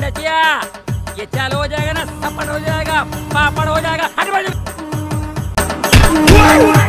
लचिया, ये चालू हो जाएगा ना, सपट हो जाएगा, पापड़ हो जाएगा। हट